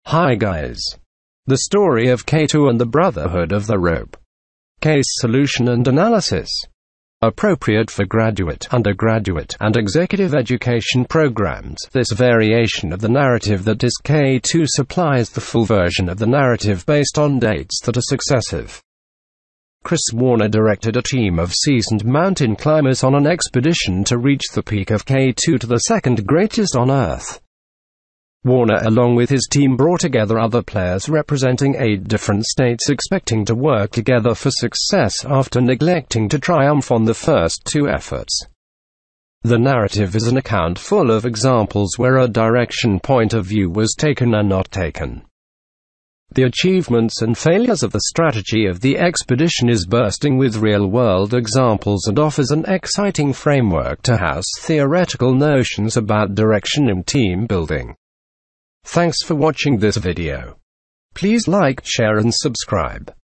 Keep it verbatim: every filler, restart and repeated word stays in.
Hi guys. The story of K two and the Brotherhood of the Rope. Case solution and analysis. Appropriate for graduate, undergraduate, and executive education programs. This variation of the narrative that is K two supplies the full version of the narrative based on dates that are successive. Chris Warner directed a team of seasoned mountain climbers on an expedition to reach the peak of K two, to the second greatest on Earth. Warner, along with his team, brought together other players representing eight different states, expecting to work together for success after neglecting to triumph on the first two efforts. The narrative is an account full of examples where a direction point of view was taken and not taken. The achievements and failures of the strategy of the expedition is bursting with real-world examples and offers an exciting framework to house theoretical notions about direction and team building. Thanks for watching this video. Please like, share and subscribe.